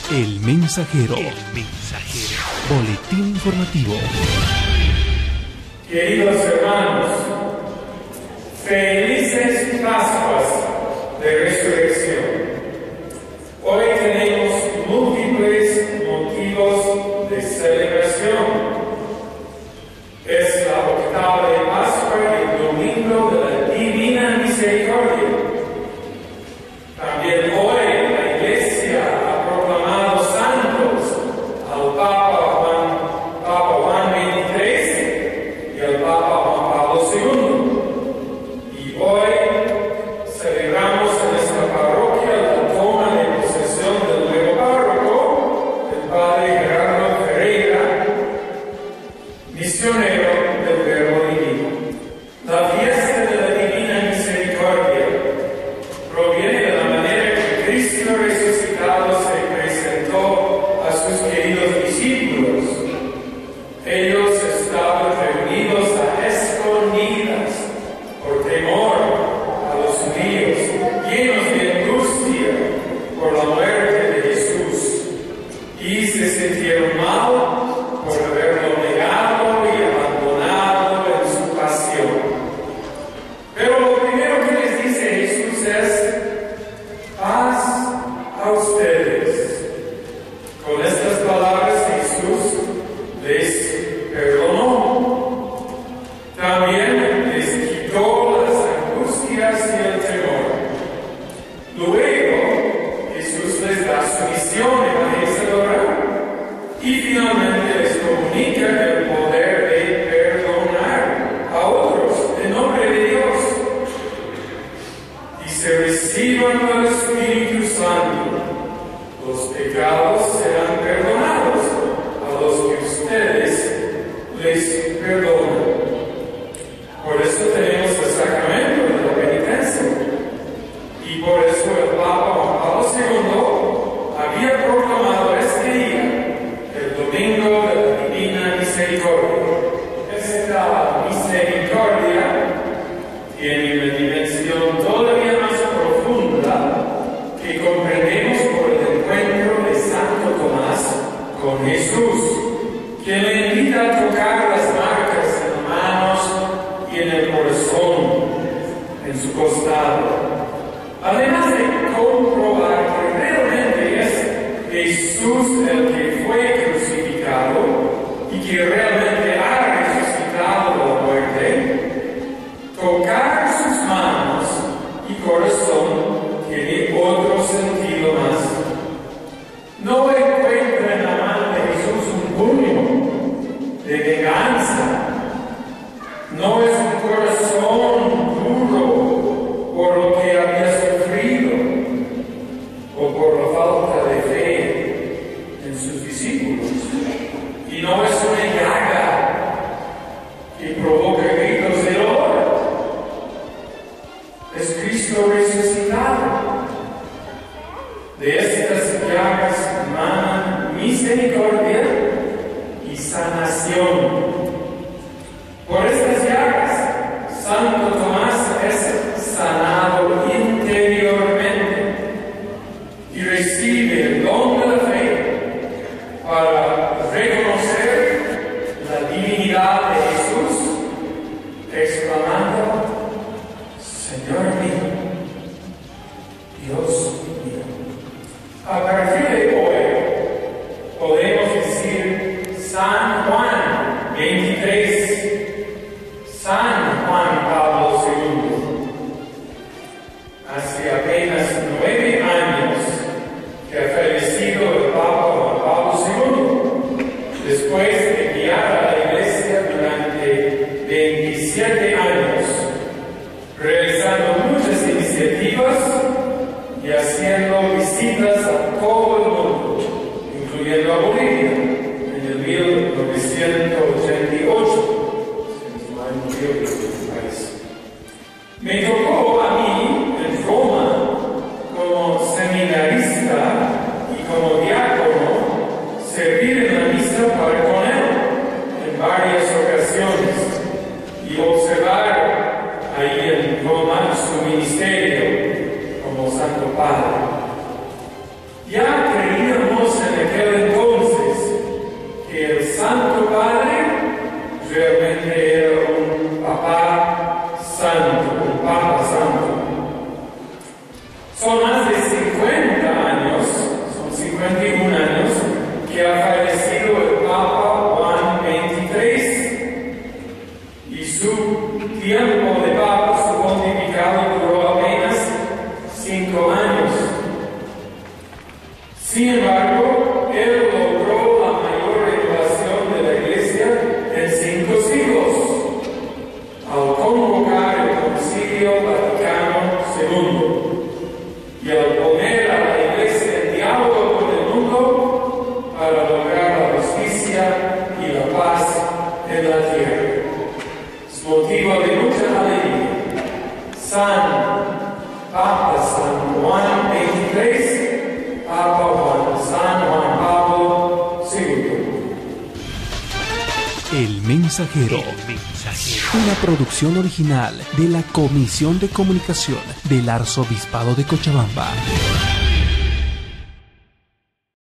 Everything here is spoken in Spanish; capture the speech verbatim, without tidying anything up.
El Mensajero. El Mensajero. Boletín informativo. Queridos hermanos, felices Pascuas de Resurrección. Hoy tenemos múltiples motivos de celebración. Es la octava de Pascua y el domingo de la Divina Misericordia. También hoy la Iglesia ha proclamado santos al Papa Juan, Papa Juan veintitrés y al Papa Juan Pablo segundo. Y hoy celebramos en esta parroquia la toma de posesión del nuevo párroco, el Padre Gerardo Ferreira, misionero del Verbo Divino. La fiesta de la Divina Misericordia proviene de la manera que Cristo resucitado se presentó a sus queridos discípulos. Ellos estaban reunidos a escondidas por temor a los judíos, llenos de angustia por la muerte de Jesús, y se sintieron mal por haberlo negado y abandonado en su pasión. Pero lo primero que les dice Jesús es: paz a ustedes. Con estas palabras Jesús les perdonó. También les quitó las angustias y el temor. Luego Jesús les da su misión evangelizadora y finalmente les comunica el poder de perdonar a otros en nombre de Dios. Dice: reciban el Espíritu Santo, los pecados serán perdonados a los que ustedes les perdonan. Por eso tenemos el sacramento de la penitencia. Y por eso el Papa Juan Pablo segundo había proclamado este día, el domingo de la Divina Misericordia. Esta misericordia tiene una dimensión todavía más profunda que comprendemos por el encuentro de Santo Tomás con Jesús, que le invita a tocar las marcas en las manos y en el corazón, en su costado. Además de comprobar que realmente es Jesús el que fue crucificado y que realmente ha resucitado de la muerte, tocar sus manos y corazón tiene otro sentido más. No encuentra en la mano de Jesús un puño de venganza. No es un corazón duro por lo que había sufrido o por la falta de fe en sus discípulos. Y no es una llaga que provoca gritos de dolor. Es Cristo resucitado. De estas llagas emanan misericordia y sanación. Por estas llagas, Santo Tomás es sanado interiormente y recibe el don de la fe para reconocer la divinidad de Jesús, exclamando: Señor mío, Dios mío. A partir de hoy podemos decir San Juan veintitrés, San Juan Pablo segundo. Hace apenas nueve años que ha fallecido el Papa Juan Pablo segundo, después de guiar a la Iglesia durante veintisiete años, realizando muchas iniciativas y haciendo visitas a todo el mundo, incluyendo a Bolivia, en el mil novecientos ochenta y ocho. Me tocó a mí en Roma, como seminarista y como diácono, servir en la misa para con él en varias ocasiones y observar ahí en Roma su ministerio como Santo Padre. Sin embargo, él logró la mayor renovación de la Iglesia en cinco siglos, al convocar el Concilio Vaticano segundo y al poner a la Iglesia en diálogo con el mundo para lograr la justicia y la paz en la tierra. Es motivo de mucha alegría. San Papa San Juan veintitrés, Papa Juan, San Juan Pablo segundo. El Mensajero. El Mensajero. Una producción original de la Comisión de Comunicación del Arzobispado de Cochabamba.